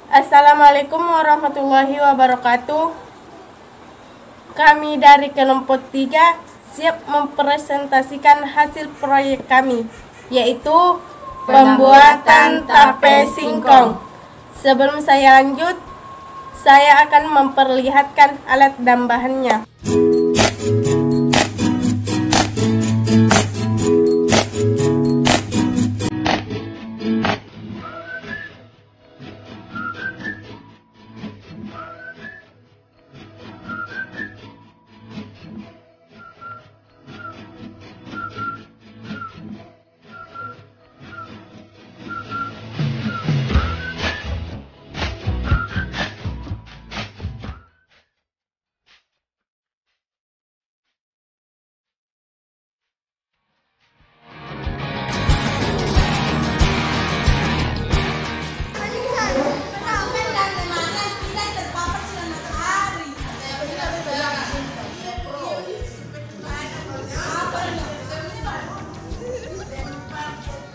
Assalamualaikum warahmatullahi wabarakatuh. Kami dari kelompok 3 siap mempresentasikan hasil proyek kami, yaitu pembuatan tape singkong. Sebelum saya lanjut, saya akan memperlihatkan alat dan bahannya.